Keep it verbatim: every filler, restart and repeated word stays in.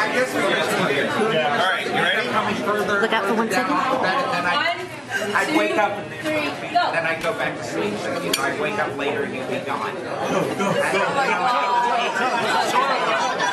All right, you ready? Look out for one second. I'd wake up and then, then I'd go back to sleep. So, you know, I'd wake up later and you'd be gone. Go, go, go.